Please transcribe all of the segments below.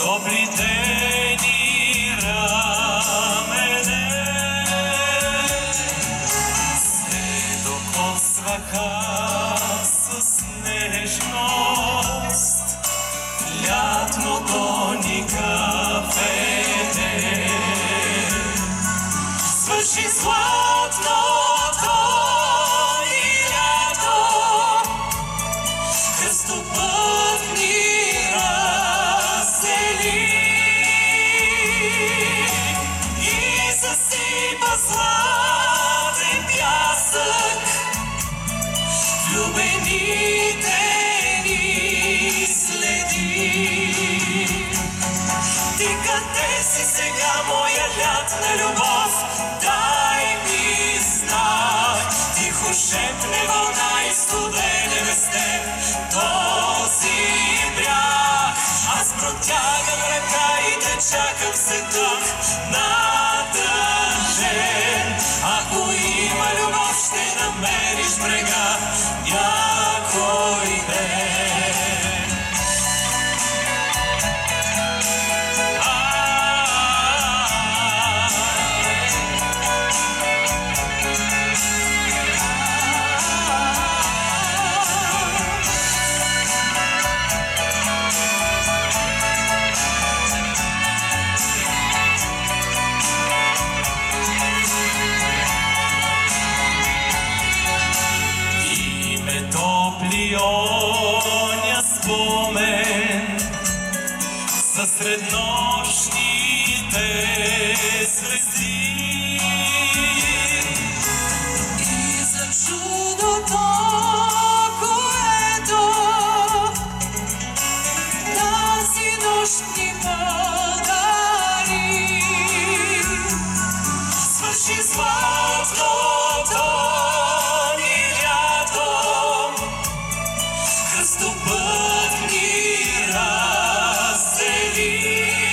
Добри дени рамене се докосваха с нежност лятното ни кафене. Свърши златното ни лято, кръстопът ни раздели и засипа златен пясък влюбените ни следи. Ти къде си сега, моя лятна любов? Дай ми знак. Тихо шепне вълна и студене без теб този бряг. Аз протягам ръка и те чакам се тук надължен. Ако има любов, ще намериш брега някой ден. Топли оня спомен за среднощните звезди и за чудото, което тази нощ ни подари. Свърши златното ни лято, кръстопът ни раздели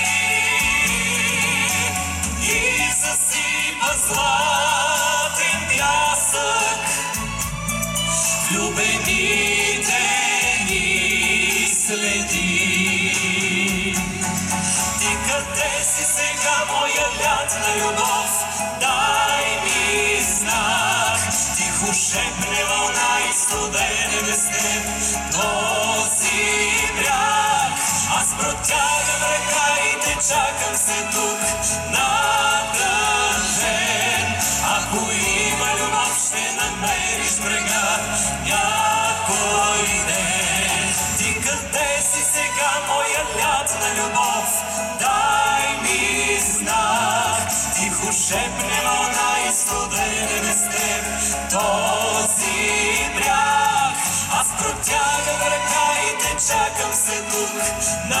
и засипа златен пясък влюбените ни следи. Ти къде си сега, моя лятна любов? Дай ми знак. Тихо шепне вълна и студене без теб този бряг. Аз протягам ръка и те чакам се тук надължен. Ако има любов, ще намериш брега някой ден. Ти къде си сега, моя лятна любов? Дай ми знак. Тихо шепне вълна и студене без теб този бряг. Аз протягам ръка и те чакам се тук